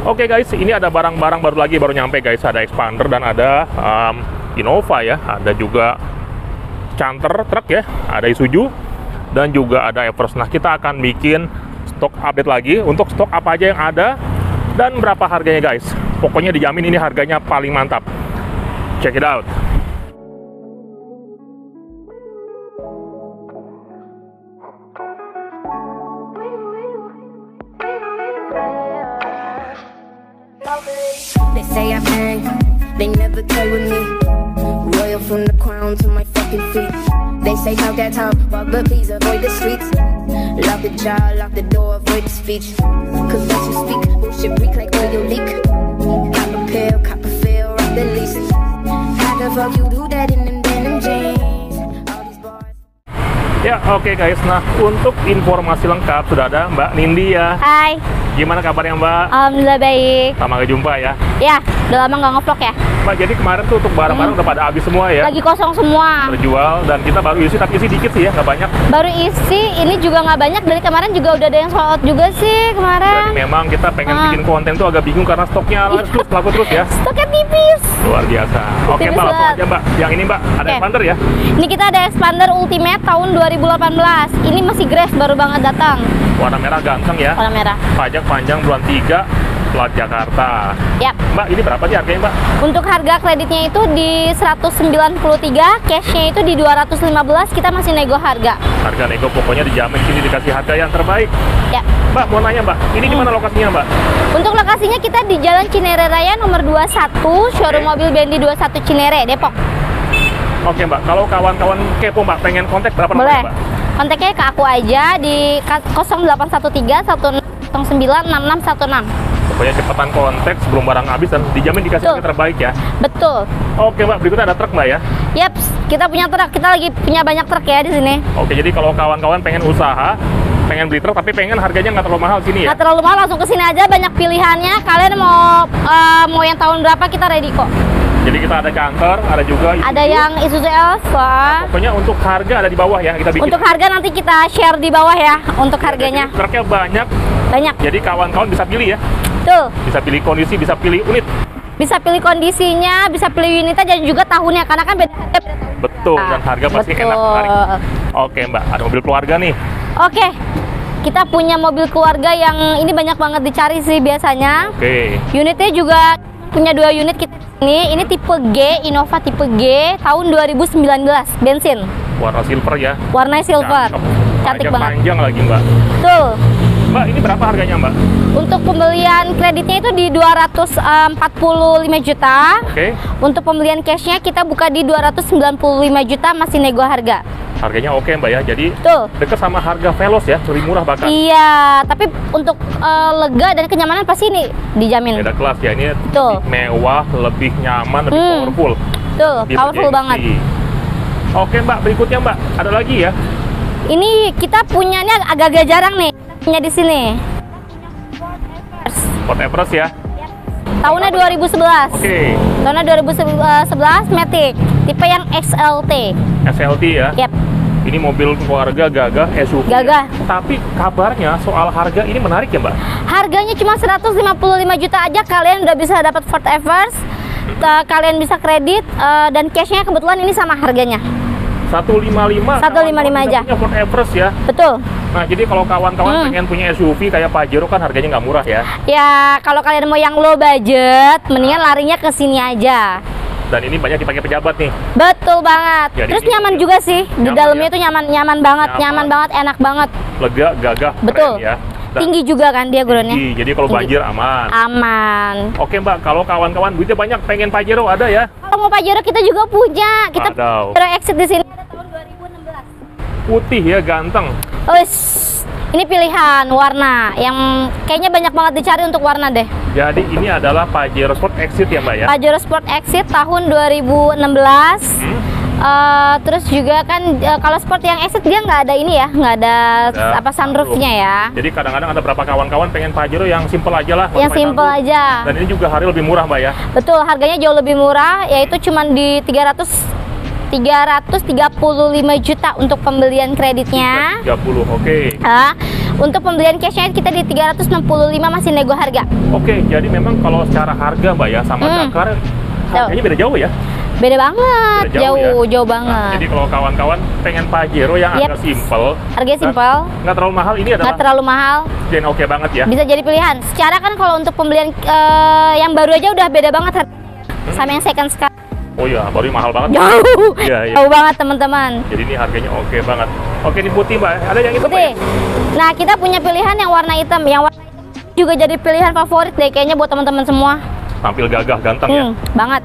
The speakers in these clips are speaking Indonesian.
Oke guys, ini ada barang-barang baru nyampe guys. Ada Xpander dan ada Innova ya. Ada juga Canter truk ya. Ada Isuzu dan juga ada Everest. Nah, kita akan bikin stok update lagi untuk stok apa aja yang ada dan berapa harganya guys. Pokoknya dijamin ini harganya paling mantap. Check it out. They say I bang, they never play with me. Royal from the crown to my fucking feet. They say talk that talk, but please avoid the streets. Lock the jaw, lock the door, avoid the speech. Cause once you speak, bullshit break like oil leak. Cop a pill, cop a feel, rock the least. How the fuck you do that in them denim jeans? All these bars. Ya, oke guys. Nah, untuk informasi lengkap sudah ada Mbak Nindi ya. Hai, Gimana kabarnya Mbak? alhamdulillah baik. Sama jumpa ya. Ya, udah lama nggak ngevlog ya. Mbak, jadi kemarin tuh untuk barang-barang udah pada habis semua ya. Lagi kosong semua. Terjual dan kita baru isi, tapi isi dikit sih ya, nggak banyak. Baru isi, ini juga nggak banyak. Dari kemarin juga udah ada yang sold out juga sih Dan kemarin. memang kita pengen bikin konten tuh agak bingung karena stoknya terus laku terus ya. Stoknya tipis. Luar biasa. Oke Tipis Mbak, langsung banget. aja Mbak. Yang ini Mbak, ada Oke. Xpander ya. Ini kita ada Xpander Ultimate tahun 2018. Ini masih grace, baru banget datang. Warna merah ganteng ya. Warna merah. Pajak panjang bulan 3, plat Jakarta. Yap. Mbak, ini berapa sih harganya Mbak? Untuk harga kreditnya itu di 193, cashnya itu di 215. Kita masih nego harga. Harga nego pokoknya dijamin, sini dikasih harga yang terbaik. Ya. Mbak, mau nanya Mbak, ini di mana lokasinya Mbak? Untuk lokasinya kita di Jalan Cinere Raya nomor 21, showroom mobil Bendy 21 Cinere, Depok. Oke Mbak, kalau kawan-kawan kepo Mbak pengen kontak berapa Boleh. nomornya Mbak? Kontaknya ke aku aja di 0813 109 6616. Pokoknya cepetan kontak sebelum barang habis dan dijamin dikasih Betul. harga terbaik ya. Betul. Oke Mbak, berikutnya ada truk Mbak ya. Yaps, kita punya truk. Kita lagi punya banyak truk ya di sini. Oke, jadi kalau kawan-kawan pengen usaha, pengen beli truk tapi pengen harganya nggak terlalu mahal sini ya. Nggak terlalu mahal, langsung ke sini aja, banyak pilihannya. Kalian mau yang tahun berapa, kita ready kok. Jadi kita ada Canter, ada juga Isuzu. Ada yang Isuzu Elva. Pokoknya untuk harga ada di bawah ya kita bikin. Untuk harga nanti kita share di bawah ya untuk harganya. Jadi truknya banyak, Banyak. jadi kawan-kawan bisa pilih ya. Tuh, Bisa pilih kondisi, bisa pilih unit. bisa pilih kondisinya, bisa pilih unitnya dan juga tahunnya karena kan beda harga, beda tahun. Betul, dan harga pasti Betul. enak, menarik. Oke Mbak, ada mobil keluarga nih. Oke, kita punya mobil keluarga yang ini banyak banget dicari sih biasanya. Oke. Unitnya juga punya 2 unit kita ini. Ini tipe G, Innova tipe G tahun 2019, bensin. Warna silver ya. Warnanya silver. Cakep. Cantik Pajak banget. panjang lagi Mbak. Tuh. Mbak, ini berapa harganya Mbak? Untuk pembelian kreditnya itu di 245 juta. Oke. Untuk pembelian cashnya kita buka di 295 juta, masih nego harga. Harganya oke Mbak ya, jadi Tuh. deket sama harga Veloz ya, lebih murah bahkan. Iya, tapi untuk lega dan kenyamanan pasti ini dijamin. Beda kelas ya, ini Tuh. lebih mewah, lebih nyaman, lebih powerful. Tuh, lebih powerful bergengsi. banget. Oke Mbak, berikutnya Mbak, ada lagi ya? Ini kita punyanya agak-agak jarang nih, punya di sini. Ford Everest ya? Tahunnya 2011. Oke, Tahunnya 2011 Matic, tipe yang XLT. SLT ya? Yap, Ini mobil keluarga gagah SUV. Gagah. Tapi kabarnya soal harga ini menarik ya Mbak? harganya cuma 155 juta aja, kalian udah bisa dapat Ford Everest. Kalian bisa kredit dan cashnya kebetulan ini sama harganya. 155. 155 aja. Punya Ford Everest ya? Betul. Nah, jadi kalau kawan-kawan pengen punya SUV kayak Pajero kan harganya nggak murah ya. Ya, kalau kalian mau yang low budget, mendingan larinya ke sini aja. Dan ini banyak dipakai pejabat nih. Betul banget. Jadi Terus ini nyaman juga sih. Di nyaman dalamnya ya? tuh nyaman banget, Nyaman. nyaman banget, enak banget. Lega, gagah, Betul. keren ya. Dan Tinggi juga kan dia groundnya. tinggi, jadi kalau Tinggi. banjir aman. Aman. Oke Mbak, kalau kawan-kawan duitnya banyak pengen Pajero ada ya? Kalau mau Pajero kita juga punya. Kita Wadaw. Pajero Exit di sini ada tahun 2016. Putih ya, ganteng. Ini pilihan warna yang kayaknya banyak banget dicari untuk warna deh. Jadi ini adalah Pajero Sport Exit ya Mbak ya? Pajero Sport Exit tahun 2016. Terus juga kan kalau sport yang Exit dia nggak ada ini ya, nggak ada apa sunroofnya ya. Jadi kadang-kadang ada beberapa kawan-kawan pengen Pajero yang simple aja lah. Yang pakai simple sunroof. aja. Dan ini juga harga lebih murah Mbak ya? Betul, harganya jauh lebih murah, yaitu cuma di 335 juta untuk pembelian kreditnya. 30, oke. Untuk pembelian cashnya kita di 365 masih nego harga. Oke, jadi memang kalau secara harga Mbak ya sama Dakar harganya beda jauh ya? Beda banget, Beda jauh jauh Nah, banget. jadi kalau kawan-kawan pengen Pajero yang agak simple, Harganya simple, nggak terlalu mahal, ini adalah nggak terlalu mahal, gen oke banget ya. bisa jadi pilihan. Secara kan kalau untuk pembelian yang baru aja udah beda banget sama yang second sekarang. Oh iya, baru mahal banget. Jauh, Iya, iya. jauh banget teman-teman. Jadi ini harganya oke banget. Oke, ini putih Mbak. Ada yang itu Putih. Nah, kita punya pilihan yang warna hitam. Yang warna hitam juga jadi pilihan favorit deh kayaknya buat teman-teman semua. Tampil gagah, ganteng ya. Banget.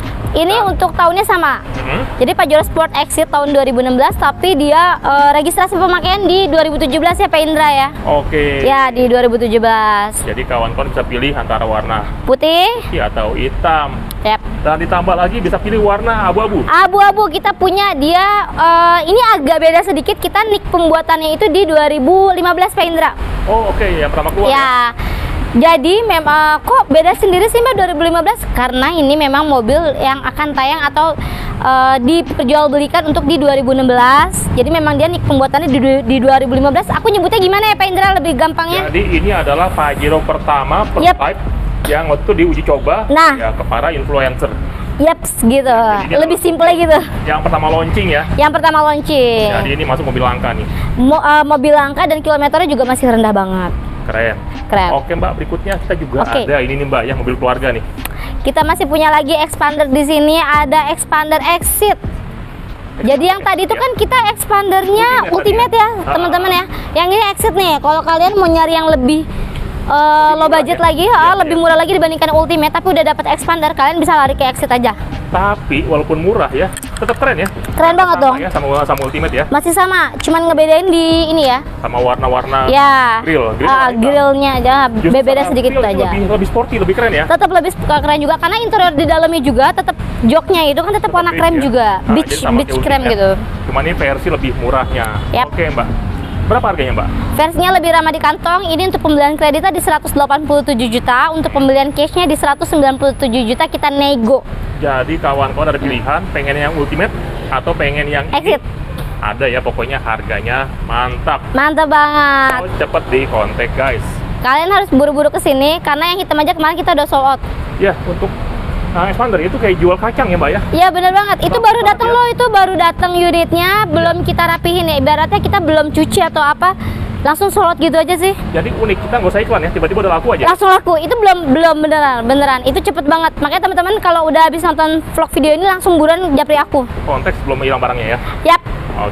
Ini untuk tahunnya sama. Jadi Pajero Sport Exit tahun 2016, tapi dia registrasi pemakaian di 2017 ya Pak Indra ya. Oke. Ya, di 2017. Jadi kawan-kawan bisa pilih antara warna Putih. atau hitam. Yap. Dan ditambah lagi bisa pilih warna abu-abu. Abu-abu kita punya dia ini agak beda sedikit. Kita nick pembuatannya itu di 2015 Pak Indra. Oh oke, yang pertama keluar Ya. Jadi memang kok beda sendiri sih Mbak 2015 karena ini memang mobil yang akan tayang atau diperjualbelikan untuk di 2016. Jadi memang dia nick pembuatannya di 2015. Aku nyebutnya gimana ya Pak Indra lebih gampangnya? Jadi ini adalah Pajero pertama prototype yang waktu itu diuji coba ya, ke para influencer. Yaps gitu. Jadi Lebih simple gitu. Yang pertama launching ya. Yang pertama launching. Jadi ini masuk mobil langka nih. Mobil langka dan kilometernya juga masih rendah banget. Keren. Keren. Oke Mbak, berikutnya kita juga ada ini nih Mbak, yang mobil keluarga nih. Kita masih punya lagi expander di sini, ada expander Exit. Jadi yang tadi itu kan kita expandernya Ultimate ya, teman-teman ya. Yang ini Exit nih. Kalau kalian mau nyari yang lebih low budget lagi, lebih murah lagi dibandingkan Ultimate, tapi udah dapat expander, kalian bisa lari ke Exit aja. Tapi walaupun murah ya, tetap keren ya. Keren banget dong. Ya, sama Ultimate ya. Masih sama, cuman ngebedain di ini ya. Sama warna-warna Ya. grillnya aja beda sedikit itu aja. Lebih sporty, lebih keren ya. Tetap lebih keren juga karena interior di dalamnya juga tetap joknya itu kan tetap warna krem juga, Nah, beach krem gitu. Cuman ini versi lebih murahnya. Yap. Oke Mbak. Berapa harganya Mbak? Versinya lebih ramah di kantong. Ini untuk pembelian kreditnya di 187 juta, untuk pembelian cashnya di 197 juta kita nego. Jadi kawan-kawan ada pilihan, pengen yang Ultimate atau pengen yang Exit. Ada ya, pokoknya harganya mantap. Mantap banget. Oh, cepet di kontak guys. Kalian harus buru-buru kesini karena yang hitam aja kemarin kita udah sold out. Ya, untuk expander itu kayak jual kacang ya Mbak ya? Iya bener banget, itu baru datang loh, itu baru datang unitnya, belum kita rapihin ya, ibaratnya kita belum cuci atau apa, langsung sold out gitu aja sih. Jadi unik, kita nggak usah iklan ya, tiba-tiba udah laku aja. Langsung laku, itu belum beneran, itu cepet banget. Makanya teman-teman kalau udah habis nonton vlog video ini langsung buruan japri aku. Konteks belum hilang barangnya ya? Yap.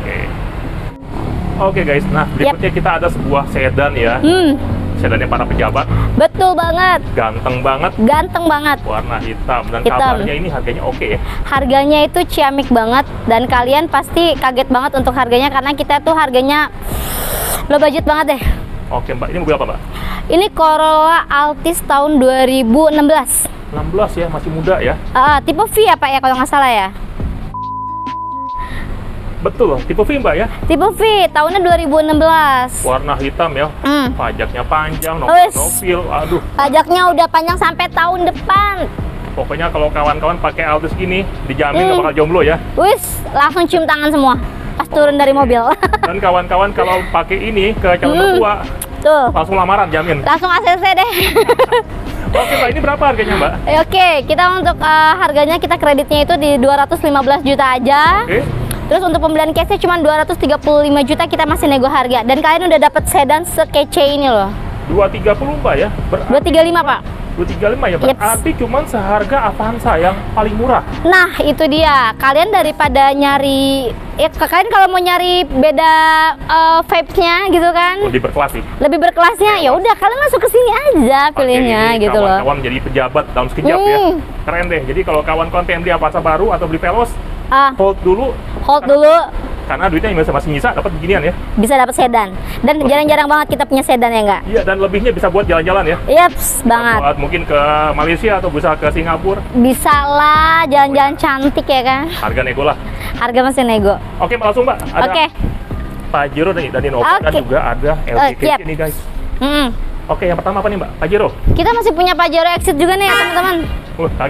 Oke guys, nah berikutnya kita ada sebuah sedan ya. Sedannya para pejabat. Betul banget. Ganteng banget. Ganteng banget. Warna hitam dan Hitam. kabarnya ini harganya oke ya. Harganya itu ciamik banget dan kalian pasti kaget banget untuk harganya karena kita tuh harganya low budget banget deh. Oke Mbak, ini mobil apa Mbak? Ini Corolla Altis tahun 2016. 16 ya, masih muda ya. Tipe V ya Pak ya kalau nggak salah ya. Betul, tipe V Mbak ya. Tipe V, tahunnya 2016. Warna hitam ya. Pajaknya panjang, nomor profil. Aduh. Pajaknya udah panjang sampai tahun depan. Pokoknya kalau kawan-kawan pakai Altis ini dijamin nggak bakal jomblo ya. Wis, langsung cium tangan semua pas turun dari mobil. Dan kawan-kawan kalau pakai ini ke calon mertua, tuh langsung lamaran jamin. Langsung ACC deh. Oke Mbak, ini berapa harganya Mbak? Oke, kita untuk harganya kita kreditnya itu di 215 juta aja. Terus untuk pembelian cashnya cuma 235 juta, kita masih nego harga. Dan kalian udah dapat sedan sekece ini loh. 230 Mbak ya? 235 Pak. 235 ya berarti cuman seharga Avanza yang paling murah. Nah itu dia, kalian daripada nyari kalian kalau mau nyari beda vibes-nya gitu kan, lebih berkelas sih, lebih berkelasnya, ya udah kalian masuk ke sini aja pilihnya gitu loh. Kawan-kawan jadi pejabat dalam sekejap ya, keren deh. Jadi kalau kawan-kawan pengen beli Avanza baru atau beli Veloz, hold dulu karena duitnya masih nyisa, dapat beginian ya. Bisa dapat sedan. Dan jarang-jarang banget kita punya sedan ya enggak? Iya, dan lebihnya bisa buat jalan-jalan ya. Yaps, banget. Buat mungkin ke Malaysia atau bisa ke Singapura. Bisa lah, jalan-jalan cantik ya kan. Harga nego lah. Harga masih nego. Oke, langsung Mbak. Ada Pajero dan Innova dan juga ada LKQ nih guys. Oke, yang pertama apa nih Mbak? Pajero. Kita masih punya Pajero Exit juga nih ya teman-teman. Kaget.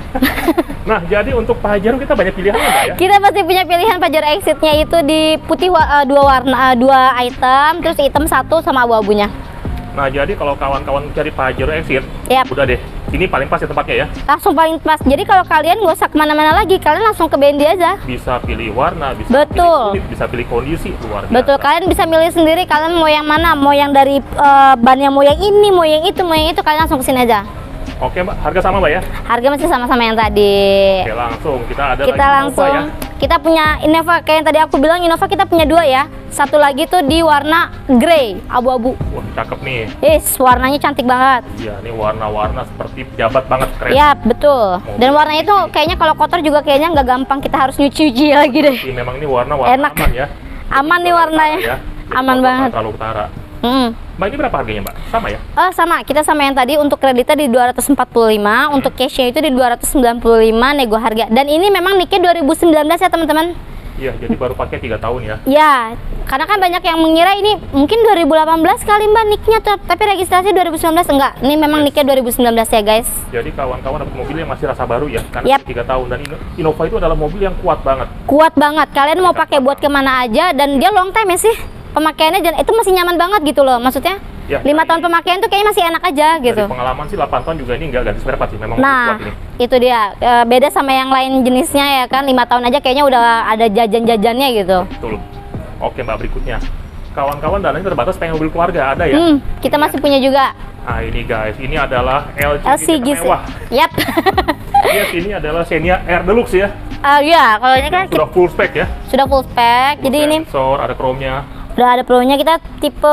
Nah, jadi untuk Pajero kita banyak pilihan Mbak ya? Kita pasti punya pilihan Pajero Exit-nya itu di putih dua warna, dua item, terus hitam satu sama abu-abunya. Nah, jadi kalau kawan-kawan cari Pajero Exit, Yap. udah deh, ini paling pas ya tempatnya ya. Langsung paling pas. Jadi kalau kalian nggak usah kemana-mana lagi, kalian langsung ke Bendy aja. Bisa pilih warna, bisa Betul. pilih kulit, bisa pilih kondisi, luar biasa. Betul, kalian bisa milih sendiri kalian mau yang mana, mau yang dari bannya, mau yang ini, mau yang itu, kalian langsung kesini aja. Oke Mbak, harga sama Mbak ya? Harga masih sama-sama yang tadi. Oke, langsung kita ada Kita lagi langsung, Innova ya. kita punya Innova kayak yang tadi aku bilang, Innova kita punya dua ya. Satu lagi tuh di warna grey, abu-abu. Wah, cakep nih. Warnanya cantik banget. Iya, ini warna-warna seperti pejabat banget, keren. Iya, betul. Dan warnanya itu kayaknya kalau kotor juga kayaknya nggak gampang, kita harus nyuci-nyuci lagi deh. Jadi memang ini warna-warna Enak. aman ya. Aman nih Kalau warnanya. utara ya. Jadi Aman kalau banget. Terlalu utara. Mbak, ini berapa harganya Mbak? Sama ya? Sama, kita sama yang tadi. Untuk kreditnya di 245, untuk cashnya itu di 295 nego harga. Dan ini memang nicknya 2019 ya teman-teman. Iya, jadi baru pakai 3 tahun ya. Ya, karena kan banyak yang mengira ini mungkin 2018 kali Mbak nicknya, tapi registrasi 2019 enggak. Ini memang nicknya 2019 ya guys. Jadi kawan-kawan dapat mobil yang masih rasa baru ya, karena Yap. 3 tahun. Dan Innova itu adalah mobil yang kuat banget. Kuat banget, kalian mau pakai buat kemana aja, dan dia long time ya sih pemakaiannya, dan itu masih nyaman banget gitu loh. Maksudnya Ya, 5 tahun pemakaian tuh kayaknya masih enak aja gitu. Dari pengalaman sih 8 tahun juga ini nggak ganti spare part sih, memang Nah, kuat ini. itu dia. Beda sama yang lain jenisnya ya kan, 5 tahun aja kayaknya udah ada jajan-jajannya gitu. Betul. Oke Mbak, berikutnya. Kawan-kawan dananya terbatas pengen mobil keluarga, ada ya? Kita masih punya juga Nah ini guys, ini adalah LG LCGC. mewah. Yap. Yes, ini adalah Xenia Air Deluxe ya. Ya, kalau ini kan Sudah full spec ya. sudah full spec. Jadi ini Sensor, ada chrome-nya. udah ada pro-nya, kita tipe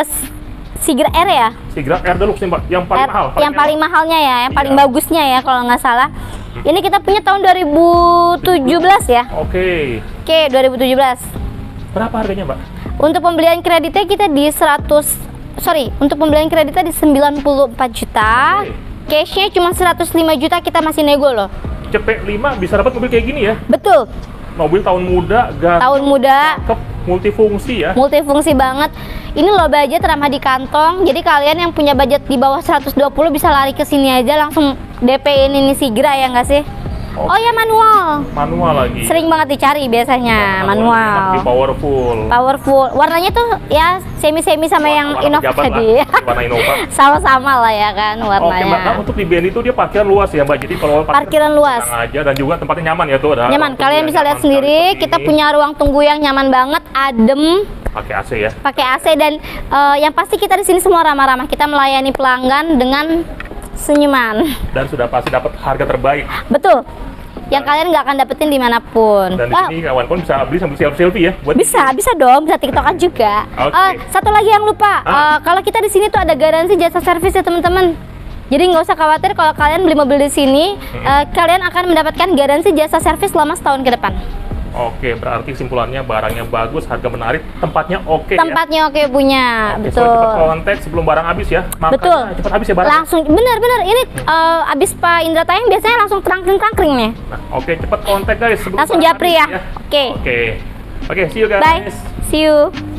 Sigra R ya. Sigra Air Deluxe nih Mbak, yang paling mahal. Yang paling mahalnya ya, yang paling Iya. bagusnya ya kalau nggak salah. Ini kita punya tahun 2017 ya. Oke. Oke, 2017. Berapa harganya Mbak? Untuk pembelian kreditnya kita di untuk pembelian kreditnya di 94 juta. Oke. Cashnya cuma 105 juta, kita masih nego loh. CP5 bisa dapat mobil kayak gini ya. Betul, Mobil tahun muda, gas, tahun muda, cakep, multifungsi ya. multifungsi banget. Ini low budget, ramah di kantong. Jadi kalian yang punya budget di bawah 120 bisa lari ke sini aja langsung DP-in ini Sigra ya nggak sih? Oke. Oh ya, manual. Manual lagi. Sering banget dicari biasanya Lebih manual. powerful. Powerful. Warnanya tuh ya semi-semi sama yang Warna Innova pejabat tadi. lah, warna Innova. Sama-sama lah ya kan Oke Mbak, nah, warnanya. untuk di BNI itu dia parkiran luas ya Mbak. Jadi kalau Parkiran luas. tenang aja, dan juga tempatnya nyaman ya tuh. Ada Nyaman, ruang kalian tunggu bisa yang lihat nyaman sendiri. sekali seperti Kita ini. punya ruang tunggu yang nyaman banget, adem, Pakai AC ya. pakai AC, dan yang pasti kita di sini semua ramah-ramah. Kita melayani pelanggan dengan senyuman. Dan sudah pasti dapat harga terbaik. Betul. Yang kalian nggak akan dapetin dimanapun. Dan di Wah, sini kawan-kawan bisa beli sambil selfie ya. Buat bisa dong, bisa tiktokan juga. Oke. Satu lagi yang lupa, kalau kita di sini tuh ada garansi jasa servis ya teman-teman. Jadi nggak usah khawatir kalau kalian beli mobil di sini, kalian akan mendapatkan garansi jasa servis selama setahun ke depan. Oke, berarti kesimpulannya barangnya bagus, harga menarik, tempatnya oke ya. Tempatnya oke punya, Oke, betul. so cepat kontak sebelum barang habis ya. Makanya Betul. cepat habis ya barang. Langsung, bener. Ini abis Pak Indra tayang biasanya langsung terangkring nih. Nah, oke, cepat kontak guys sebelum Langsung barang japri habis ya. Oke. Oke. Oke, see you guys. Bye. See you.